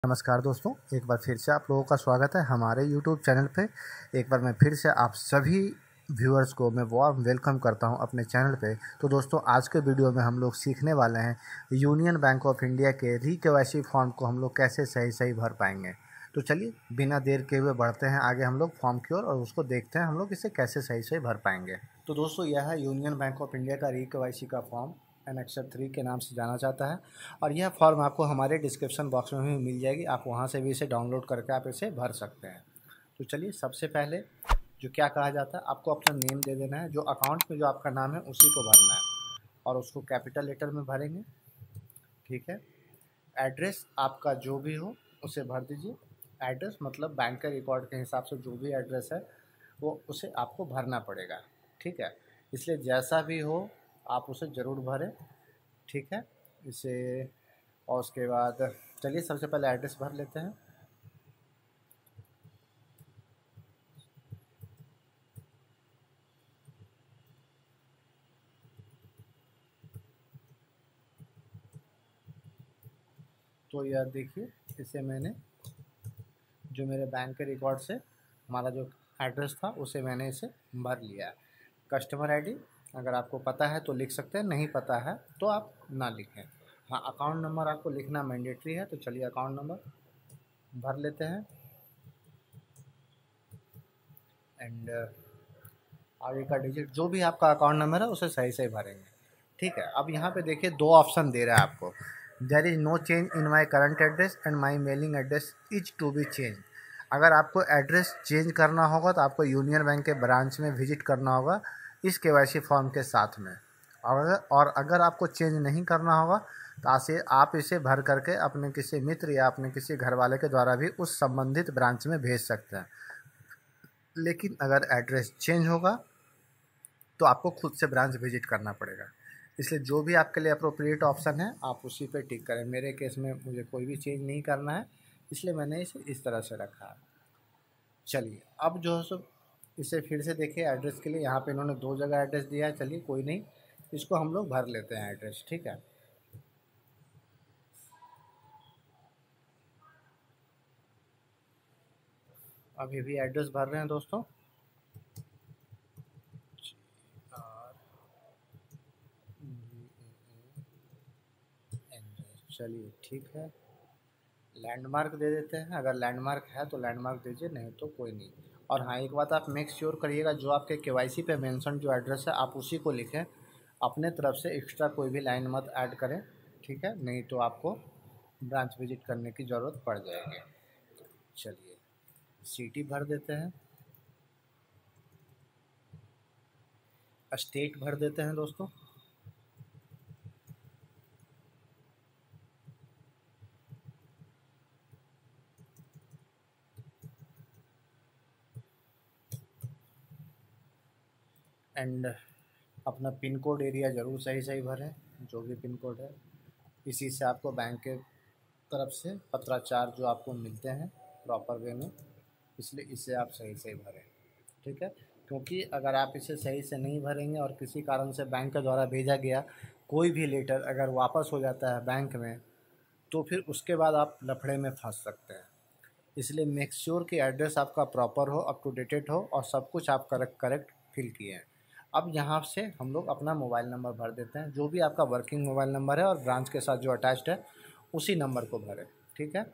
नमस्कार दोस्तों, एक बार फिर से आप लोगों का स्वागत है हमारे यूट्यूब चैनल पे। एक बार मैं फिर से आप सभी व्यूअर्स को मैं वार्म वेलकम करता हूं अपने चैनल पे। तो दोस्तों, आज के वीडियो में हम लोग सीखने वाले हैं यूनियन बैंक ऑफ इंडिया के री-केवाईसी फॉर्म को हम लोग कैसे सही भर पाएंगे। तो चलिए बिना देर के हुए बढ़ते हैं आगे हम लोग फॉर्म की ओर और उसको देखते हैं हम लोग इसे कैसे सही भर पाएंगे। तो दोस्तों, यह है यूनियन बैंक ऑफ इंडिया का री-केवाईसी का फॉर्म, एनेक्सर 3 के नाम से जाना जाता है। और यह फॉर्म आपको हमारे डिस्क्रिप्शन बॉक्स में भी मिल जाएगी, आप वहां से भी इसे डाउनलोड करके आप इसे भर सकते हैं। तो चलिए, सबसे पहले जो क्या कहा जाता है, आपको अपना नेम दे देना है, जो अकाउंट में जो आपका नाम है उसी को भरना है और उसको कैपिटल लेटर में भरेंगे। ठीक है। एड्रेस आपका जो भी हो उसे भर दीजिए। एड्रेस मतलब बैंक के रिकॉर्ड के हिसाब से जो भी एड्रेस है वो उसे आपको भरना पड़ेगा। ठीक है, इसलिए जैसा भी हो आप उसे ज़रूर भरें। ठीक है, इसे और उसके बाद चलिए सबसे पहले एड्रेस भर लेते हैं। तो यह देखिए, इसे मैंने जो मेरे बैंक के रिकॉर्ड से हमारा जो एड्रेस था उसे मैंने इसे भर लिया है। कस्टमर आईडी अगर आपको पता है तो लिख सकते हैं, नहीं पता है तो आप ना लिखें। हाँ, अकाउंट नंबर आपको लिखना मैंडेटरी है। तो चलिए अकाउंट नंबर भर लेते हैं एंड आगे का डिजिट जो भी आपका अकाउंट नंबर है उसे सही भरेंगे। ठीक है, अब यहाँ पे देखिए दो ऑप्शन दे रहा है आपको। There is no change in my current address and my mailing address is to be change. अगर आपको एड्रेस चेंज करना होगा तो आपको यूनियन बैंक के ब्रांच में विजिट करना होगा इस केवाईसी फॉर्म के साथ में। और अगर आपको चेंज नहीं करना होगा तो आप इसे भर करके अपने किसी मित्र या अपने किसी घर वाले के द्वारा भी उस संबंधित ब्रांच में भेज सकते हैं। लेकिन अगर एड्रेस चेंज होगा तो आपको खुद से ब्रांच विजिट करना पड़ेगा। इसलिए जो भी आपके लिए अप्रोप्रिएट ऑप्शन है आप उसी पे टिक करें। मेरे केस में मुझे कोई भी चेंज नहीं करना है, इसलिए मैंने इसे इस तरह से रखा है। चलिए अब जो है सो इसे फिर से देखिए एड्रेस के लिए। यहाँ पे इन्होंने दो जगह एड्रेस दिया है। चलिए कोई नहीं, इसको हम लोग भर लेते हैं एड्रेस। ठीक है, अभी भी एड्रेस भर रहे हैं दोस्तों। चलिए ठीक है, लैंडमार्क दे देते हैं। अगर लैंडमार्क है तो लैंडमार्क दीजिए, नहीं तो कोई नहीं। और हाँ, एक बात आप मेक श्योर करिएगा, जो आपके केवाईसी पे मेंशन जो एड्रेस है आप उसी को लिखें। अपने तरफ से एक्स्ट्रा कोई भी लाइन मत ऐड करें। ठीक है, नहीं तो आपको ब्रांच विजिट करने की ज़रूरत पड़ जाएगी। चलिए सिटी भर देते हैं, स्टेट भर देते हैं दोस्तों। एंड अपना पिन कोड एरिया ज़रूर सही भरें, जो भी पिन कोड है। इसी से आपको बैंक के तरफ से पत्राचार जो आपको मिलते हैं प्रॉपर वे में, इसलिए इसे आप सही भरें। ठीक है, क्योंकि अगर आप इसे सही से नहीं भरेंगे और किसी कारण से बैंक के द्वारा भेजा गया कोई भी लेटर अगर वापस हो जाता है बैंक में, तो फिर उसके बाद आप लफड़े में फंस सकते हैं। इसलिए मेक श्योर कि एड्रेस आपका प्रॉपर हो, अप टू डेटेड हो और सब कुछ आप करेक्ट फिल किए हैं। अब यहाँ से हम लोग अपना मोबाइल नंबर भर देते हैं, जो भी आपका वर्किंग मोबाइल नंबर है और ब्रांच के साथ जो अटैच्ड है उसी नंबर को भरें। ठीक है,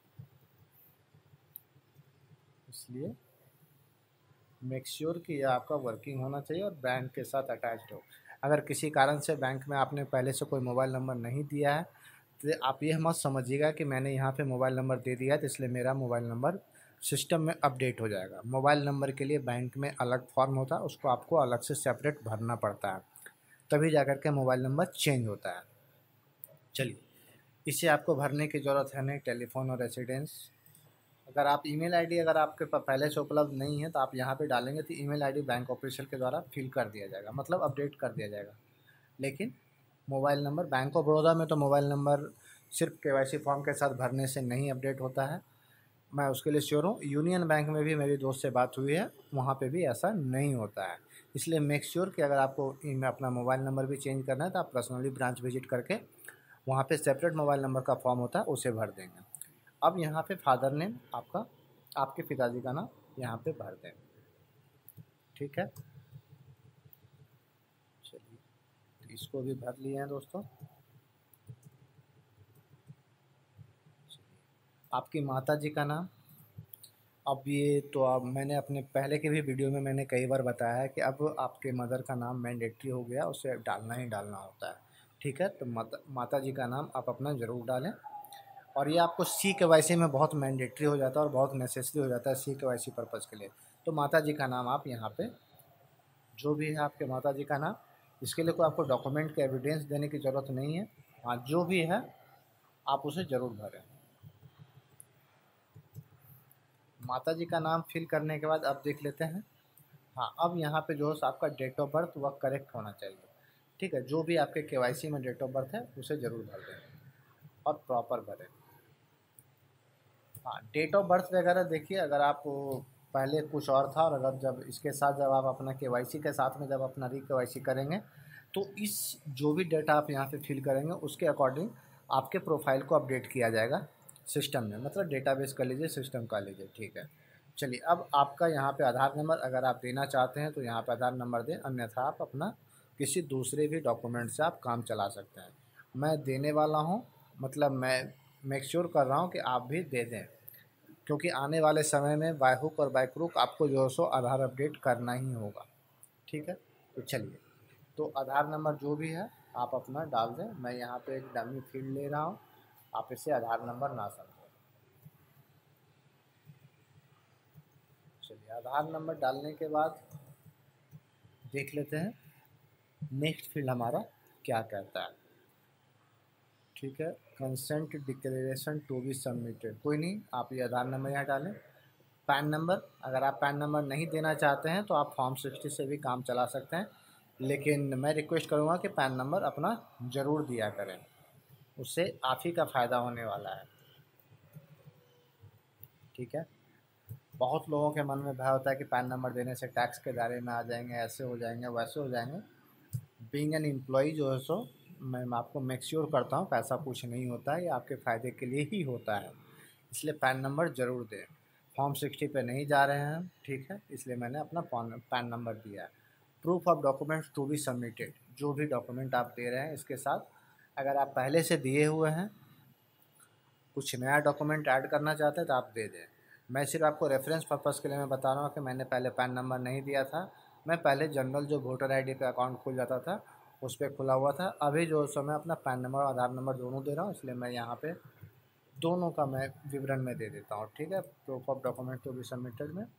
इसलिए मेक श्योर कि यह आपका वर्किंग होना चाहिए और बैंक के साथ अटैच्ड हो। अगर किसी कारण से बैंक में आपने पहले से कोई मोबाइल नंबर नहीं दिया है तो आप यह मत समझिएगा कि मैंने यहाँ पे मोबाइल नंबर दे दिया है तो इसलिए मेरा मोबाइल नंबर सिस्टम में अपडेट हो जाएगा। मोबाइल नंबर के लिए बैंक में अलग फॉर्म होता है, उसको आपको अलग से सेपरेट भरना पड़ता है, तभी जाकर के मोबाइल नंबर चेंज होता है। चलिए, इसे आपको भरने की ज़रूरत है नहीं। टेलीफोन और रेसिडेंस, अगर आप ईमेल आईडी अगर आपके पास पहले से उपलब्ध नहीं है तो आप यहाँ पे डालेंगे तो ईमेल आईडी बैंक ऑफिशियल के द्वारा फिल कर दिया जाएगा, मतलब अपडेट कर दिया जाएगा। लेकिन mobile number Bank of Baroda में तो मोबाइल नंबर सिर्फ केवाईसी फॉर्म के साथ भरने से नहीं अपडेट होता है, मैं उसके लिए श्योर हूँ। यूनियन बैंक में भी मेरी दोस्त से बात हुई है, वहाँ पे भी ऐसा नहीं होता है। इसलिए मेक श्योर कि अगर आपको अपना मोबाइल नंबर भी चेंज करना है तो आप पर्सनली ब्रांच विजिट करके वहाँ पे सेपरेट मोबाइल नंबर का फॉर्म होता है उसे भर देंगे। अब यहाँ पे फादर नेम आपका, आपके पिताजी का नाम यहाँ पे भर दें। ठीक है, चलिए तो इसको भी भर लिए हैं दोस्तों। आपकी माता जी का नाम, अब ये तो अब मैंने अपने पहले के भी वीडियो में मैंने कई बार बताया है कि अब आपके मदर का नाम मैंडेटरी हो गया, उसे डालना ही डालना होता है। ठीक है, तो माता जी का नाम आप अपना ज़रूर डालें। और ये आपको CKYC में बहुत मैंडेटरी हो जाता है और बहुत नेसेसरी हो जाता है CKYC पर्पज़ के लिए। तो माता जी का नाम आप यहाँ पे, जो भी है आपके माता जी का नाम, इसके लिए कोई आपको डॉक्यूमेंट के एविडेंस देने की ज़रूरत नहीं है। हाँ, जो भी है आप उसे ज़रूर भरें। माता जी का नाम फिल करने के बाद अब देख लेते हैं। हाँ, अब यहाँ पे जो है आपका डेट ऑफ बर्थ वह करेक्ट होना चाहिए। ठीक है, जो भी आपके KYC में डेट ऑफ बर्थ है उसे ज़रूर भर दें और प्रॉपर भरें। हाँ, डेट ऑफ बर्थ वगैरह देखिए, अगर आप पहले कुछ और था और अगर जब इसके साथ जब आप अपना KYC के साथ में जब अपना KYC करेंगे तो इस जो भी डेटा आप यहाँ पे फिल करेंगे उसके अकॉर्डिंग आपके प्रोफाइल को अपडेट किया जाएगा सिस्टम में, मतलब डेटाबेस कर लीजिए, सिस्टम कर लीजिए। ठीक है, चलिए अब आपका यहाँ पे आधार नंबर अगर आप देना चाहते हैं तो यहाँ पे आधार नंबर दें, अन्यथा आप अपना किसी दूसरे भी डॉक्यूमेंट से आप काम चला सकते हैं। मैं देने वाला हूँ, मतलब मैं मेक श्योर कर रहा हूँ कि आप भी दे दें, क्योंकि आने वाले समय में बाय हुक और बाय क्रुक आपको जो है सो आधार अपडेट करना ही होगा। ठीक है, तो चलिए, तो आधार नंबर जो भी है आप अपना डाल दें। मैं यहाँ पे एक डमी फील्ड ले रहा हूँ, आप इसे आधार नंबर ना समझें। चलिए, आधार नंबर डालने के बाद देख लेते हैं नेक्स्ट फील्ड हमारा क्या कहता है। ठीक है, consent declaration to be submitted, कोई नहीं, आप ये आधार नंबर यहाँ डालें। पैन नंबर, अगर आप पैन नंबर नहीं देना चाहते हैं तो आप फॉर्म 60 से भी काम चला सकते हैं, लेकिन मैं रिक्वेस्ट करूँगा कि पैन नंबर अपना ज़रूर दिया करें, उससे आप ही का फ़ायदा होने वाला है। ठीक है, बहुत लोगों के मन में भय होता है कि पैन नंबर देने से टैक्स के दायरे में आ जाएंगे, ऐसे हो जाएंगे, वैसे हो जाएंगे। बीइंग एन एम्प्लॉई जो है सो मैं आपको मेक श्योर करता हूँ पैसा कुछ नहीं होता है, ये आपके फ़ायदे के लिए ही होता है, इसलिए पैन नंबर ज़रूर दें। फॉर्म 60 पे नहीं जा रहे हैं, ठीक है, इसलिए मैंने अपना पैन नंबर दिया है। Proof of documents to be submitted, जो भी डॉक्यूमेंट आप दे रहे हैं इसके साथ अगर आप पहले से दिए हुए हैं, कुछ नया डॉक्यूमेंट ऐड करना चाहते हैं तो आप दे दें। मैं सिर्फ आपको रेफरेंस पर्पज़ के लिए मैं बता रहा हूँ कि मैंने पहले पैन नंबर नहीं दिया था, मैं पहले जनरल जो वोटर ID पे अकाउंट खुल जाता था उस पर खुला हुआ था। अभी जो समय अपना पैन नंबर और आधार नंबर दोनों दे रहा हूँ, इसलिए मैं यहाँ पे दोनों का मैं विवरण में दे देता हूँ। ठीक है, proof of document to be submitted में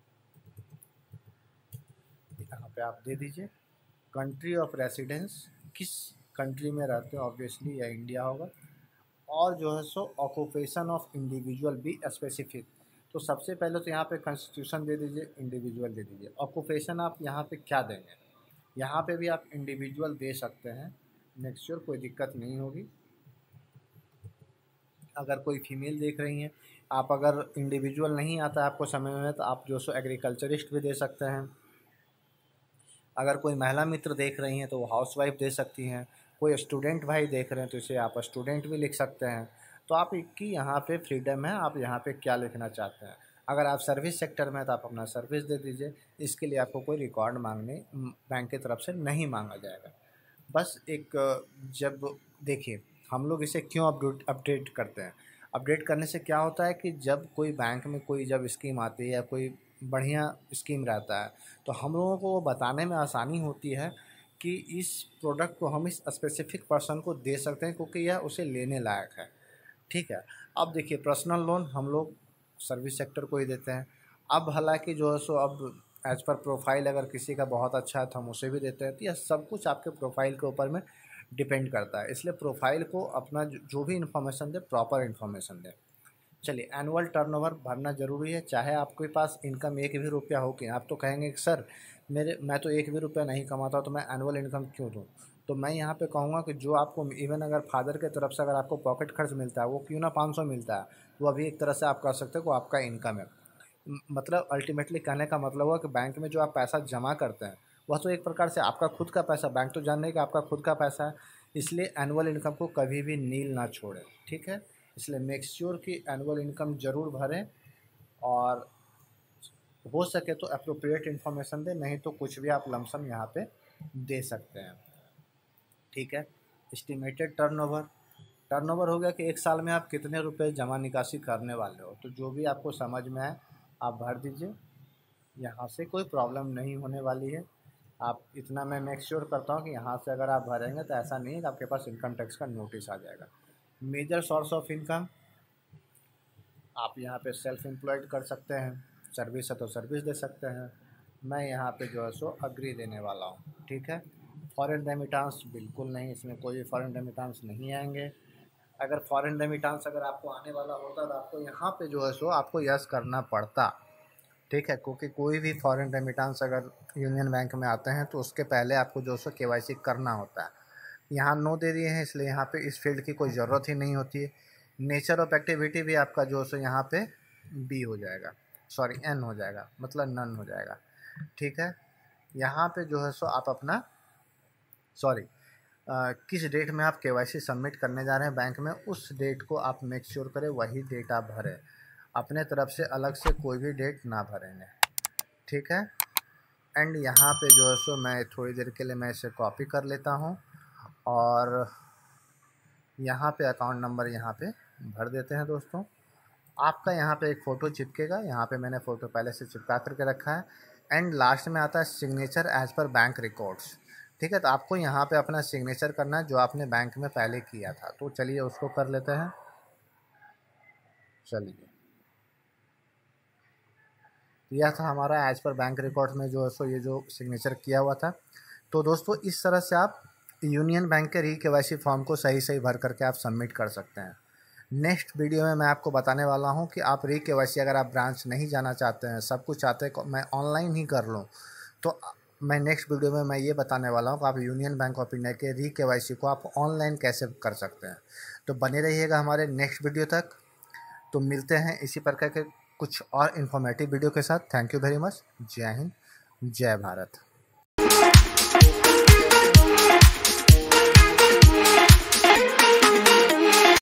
यहाँ पे आप दे दीजिए कंट्री ऑफ रेसिडेंस, किस कंट्री में रहते हैं, ऑब्वियसली या इंडिया होगा, और जो है सो occupation of individual be specific. तो सबसे पहले तो यहाँ पे कॉन्स्टिट्यूशन दे दीजिए, इंडिविजुअल दे दीजिए। ऑक्यूपेशन आप यहाँ पे क्या देंगे, यहाँ पे भी आप इंडिविजुअल दे सकते हैं, मेक श्योर कोई दिक्कत नहीं होगी। अगर कोई फीमेल देख रही हैं आप, अगर इंडिविजुअल नहीं आता आपको समय में तो आप जो सो एग्रीकल्चरिस्ट भी दे सकते हैं। अगर कोई महिला मित्र देख रही हैं तो वो हाउसवाइफ दे सकती हैं। कोई स्टूडेंट भाई देख रहे हैं तो इसे आप स्टूडेंट भी लिख सकते हैं। तो आप की यहाँ पे फ्रीडम है, आप यहाँ पे क्या लिखना चाहते हैं। अगर आप सर्विस सेक्टर में हैं तो आप अपना सर्विस दे दीजिए, इसके लिए आपको कोई रिकॉर्ड मांगने बैंक की तरफ से नहीं मांगा जाएगा। बस एक जब देखिए हम लोग इसे क्यों अपडेट करते हैं, अपडेट करने से क्या होता है कि जब कोई बैंक में कोई जब स्कीम आती है या कोई बढ़िया स्कीम रहता है तो हम लोगों को वो बताने में आसानी होती है कि इस प्रोडक्ट को हम इस स्पेसिफिक पर्सन को दे सकते हैं क्योंकि यह उसे लेने लायक है। ठीक है, अब देखिए पर्सनल लोन हम लोग सर्विस सेक्टर को ही देते हैं। अब हालांकि जो है सो अब एज पर प्रोफाइल अगर किसी का बहुत अच्छा है तो हम उसे भी देते हैं, तो यह सब कुछ आपके प्रोफाइल के ऊपर में डिपेंड करता है, इसलिए प्रोफाइल को अपना जो भी इन्फॉर्मेशन दे प्रॉपर इन्फॉर्मेशन दे। चलिए, एनुअल टर्नओवर भरना ज़रूरी है, चाहे आपके पास इनकम एक भी रुपया हो कि आप तो कहेंगे कि सर मैं तो एक भी रुपया नहीं कमाता तो मैं एनुअल इनकम क्यों दूँ। तो मैं यहाँ पे कहूँगा कि जो आपको इवन अगर फादर के तरफ से अगर आपको पॉकेट खर्च मिलता है वो क्यों ना 500 मिलता है, वो अभी एक तरह से आप कह सकते हो कि आपका इनकम है। मतलब अल्टीमेटली कहने का मतलब हुआ कि बैंक में जो आप पैसा जमा करते हैं वह तो एक प्रकार से आपका खुद का पैसा, बैंक तो जान रहे कि आपका खुद का पैसा है, इसलिए एनुअल इनकम को कभी भी नील ना छोड़ें। ठीक है, इसलिए मेक श्योर कि एनुअल इनकम ज़रूर भरें और हो सके तो अप्रोप्रिएट इन्फॉर्मेशन दें, नहीं तो कुछ भी आप लमसम यहाँ पे दे सकते हैं। ठीक है। एस्टिमेटेड टर्नओवर हो गया कि एक साल में आप कितने रुपए जमा निकासी करने वाले हो, तो जो भी आपको समझ में आए आप भर दीजिए, यहाँ से कोई प्रॉब्लम नहीं होने वाली है। आप इतना मैं मेक श्योर करता हूँ कि यहाँ से अगर आप भरेंगे तो ऐसा नहीं है कि आपके पास इनकम टैक्स का नोटिस आ जाएगा। मेजर सोर्स ऑफ इनकम, आप यहाँ पे सेल्फ एम्प्लॉयड कर सकते हैं, सर्विस है तो सर्विस दे सकते हैं। मैं यहाँ पे जो है सो अग्री देने वाला हूँ। ठीक है। फॉरेन रेमिटांस बिल्कुल नहीं, इसमें कोई फॉरेन रेमिटांस नहीं आएंगे। अगर फॉरेन रेमिटांस अगर आपको आने वाला होता तो आपको यहाँ पे जो है सो आपको यस करना पड़ता। ठीक है, क्योंकि कोई भी फॉरेन रेमिटांस अगर यूनियन बैंक में आते हैं तो उसके पहले आपको जो सो KYC करना होता है। यहाँ नो दे दिए हैं, इसलिए यहाँ पे इस फील्ड की कोई ज़रूरत ही नहीं होती है। नेचर ऑफ एक्टिविटी भी आपका जो सो यहाँ पे बी हो जाएगा, सॉरी एन हो जाएगा, मतलब नन हो जाएगा। ठीक है। यहाँ पे जो है सो आप अपना किस डेट में आप KYC सबमिट करने जा रहे हैं बैंक में, उस डेट को आप मेक श्योर करें, वही डेट आप भरें, अपने तरफ से अलग से कोई भी डेट ना भरेंगे। ठीक है। एंड यहाँ पे जो है सो मैं थोड़ी देर के लिए मैं इसे कॉपी कर लेता हूँ और यहाँ पे अकाउंट नंबर यहाँ पे भर देते हैं दोस्तों। आपका यहाँ पे एक फ़ोटो चिपकेगा, यहाँ पे मैंने फ़ोटो पहले से चिपका करके रखा है। एंड लास्ट में आता है signature as per bank records. ठीक है, तो आपको यहाँ पे अपना सिग्नेचर करना है जो आपने बैंक में पहले किया था। तो चलिए उसको कर लेते हैं। चलिए, यह था हमारा एज पर बैंक रिकॉर्ड्स में जो है सो ये जो सिग्नेचर किया हुआ था। तो दोस्तों इस तरह से आप यूनियन बैंक के KYC फॉर्म को सही सही भर करके आप सबमिट कर सकते हैं। नेक्स्ट वीडियो में मैं आपको बताने वाला हूं कि आप KYC अगर आप ब्रांच नहीं जाना चाहते हैं, सब कुछ चाहते हैं मैं ऑनलाइन ही कर लूं, तो मैं नेक्स्ट वीडियो में मैं ये बताने वाला हूं कि आप यूनियन बैंक ऑफ इंडिया के KYC को आप ऑनलाइन कैसे कर सकते हैं। तो बने रहिएगा हमारे नेक्स्ट वीडियो तक। तो मिलते हैं इसी प्रकार के कुछ और इन्फॉर्मेटिव वीडियो के साथ। Thank you very much. जय हिंद, जय भारत।